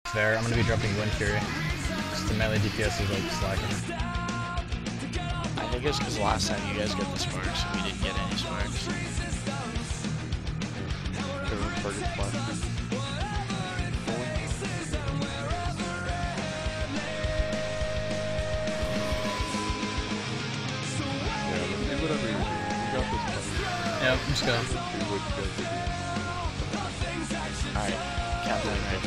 Fair, I'm gonna be dropping Wind Fury. Because the melee DPS is like slacking. I think it's because last time you guys got the sparks and we didn't get any sparks. Everyone target flash. Yeah, let's do whatever you do. We got this covered. Yep, I'm just going. Do what you guys are doing. Alright, countdown right.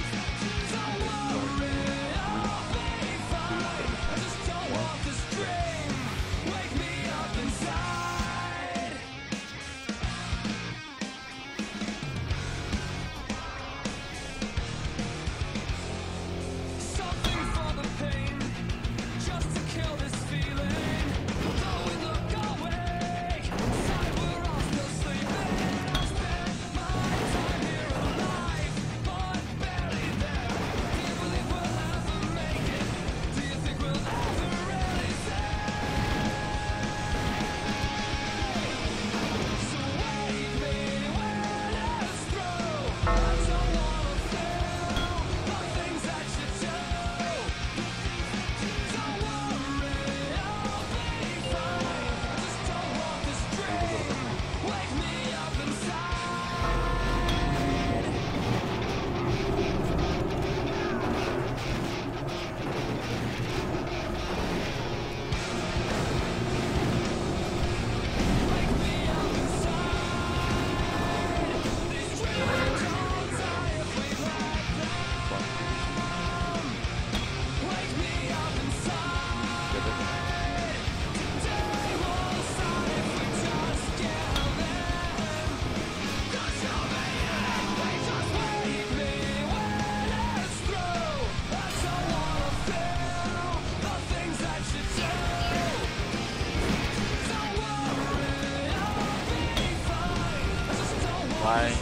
Why?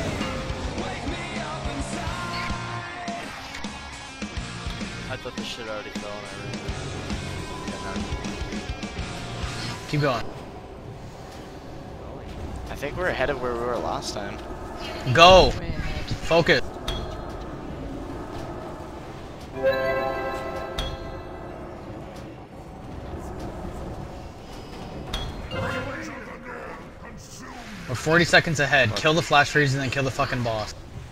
I thought the shit already fell and everything. Keep going. I think we're ahead of where we were last time. Go! Focus. We're 40 seconds ahead. Kill the flash freeze and then kill the fucking boss.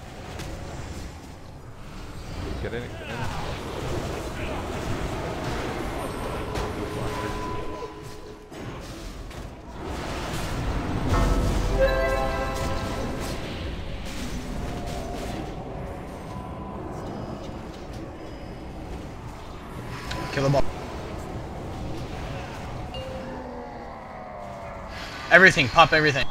Get in it, get in it. Kill the boss. Everything, pop everything.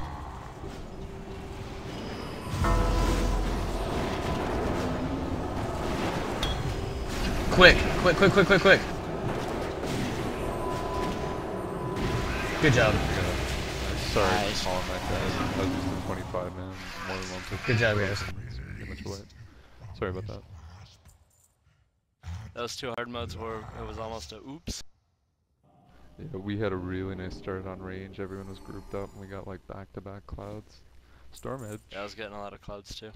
Quick, quick, quick, quick, quick, quick. Good job. Sorry Nice. for calling that guy. I was using 25, man. More than one person. Good job, guys. Pretty much away. Sorry about that. Those two hard modes were, it was almost a oops. Yeah, we had a really nice start on range. Everyone was grouped up and we got like back-to-back clouds. Storm Edge. Yeah, I was getting a lot of clouds too.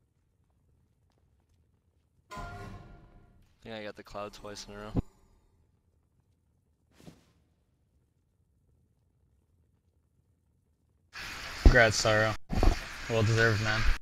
I think I got the cloud twice in a row. Congrats, Sorrow. Well deserved, man.